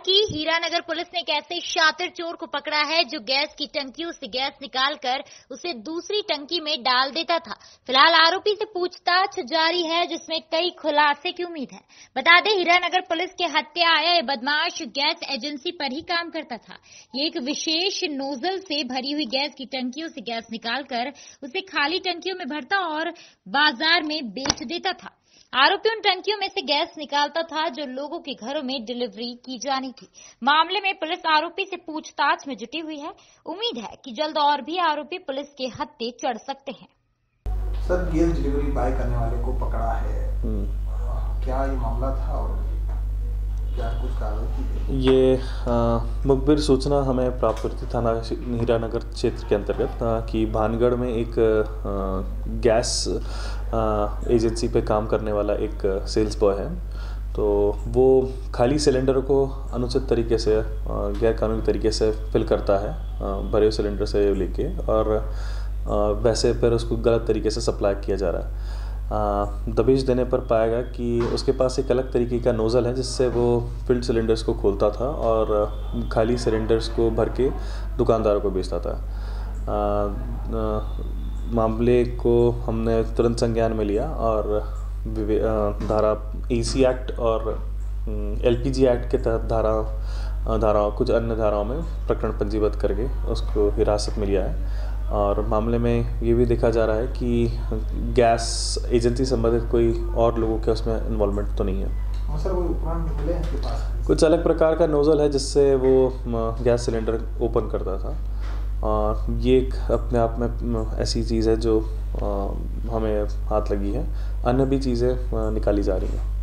कि हीरानगर पुलिस ने एक ऐसे शातिर चोर को पकड़ा है जो गैस की टंकियों से गैस निकालकर उसे दूसरी टंकी में डाल देता था। फिलहाल आरोपी से पूछताछ जारी है, जिसमें कई खुलासे की उम्मीद है। बता दें, हीरानगर पुलिस के हत्या आया ये बदमाश गैस एजेंसी पर ही काम करता था। ये एक विशेष नोजल से भरी हुई गैस की टंकियों से गैस निकालकर उसे खाली टंकियों में भरता और बाजार में बेच देता था। आरोपी उन टंकियों में से गैस निकालता था जो लोगों के घरों में डिलीवरी की जानी थी। मामले में पुलिस आरोपी से पूछताछ में जुटी हुई है। उम्मीद है कि जल्द और भी आरोपी पुलिस के हत्थे चढ़ सकते हैं। सर, गैस डिलीवरी बाय करने वाले को पकड़ा है, क्या ये मामला था और क्या कुछ कार्रवाई की गई? ये मुखबिर सूचना हमें प्राप्त हुई थी थाना हीरानगर क्षेत्र के अंतर्गत कि भानगढ़ में एक गैस एजेंसी पे काम करने वाला एक सेल्स बॉय है। तो वो खाली सिलेंडर को अनुचित तरीके से गैर कानूनी तरीके से फिल करता है, भरे सिलेंडर से लेके, और वैसे फिर उसको गलत तरीके से सप्लाई किया जा रहा है। दबिश देने पर पाया गया कि उसके पास एक अलग तरीके का नोज़ल है जिससे वो फिल्ड सिलेंडर्स को खोलता था और खाली सिलेंडर्स को भर के दुकानदारों को बेचता था। मामले को हमने तुरंत संज्ञान में लिया और धारा एसी एक्ट और एलपीजी एक्ट के तहत धाराओं कुछ अन्य धाराओं में प्रकरण पंजीबद्ध करके उसको हिरासत में लिया है। और मामले में ये भी देखा जा रहा है कि गैस एजेंसी संबंधित कोई और लोगों के उसमें इन्वॉल्वमेंट तो नहीं है। सर, कोई उपकरण मिले हैं आपके पास? कुछ अलग प्रकार का नोज़ल है जिससे वो गैस सिलेंडर ओपन करता था, और ये एक अपने आप में ऐसी चीज़ है जो हमें हाथ लगी है। अन्य भी चीज़ें निकाली जा रही हैं।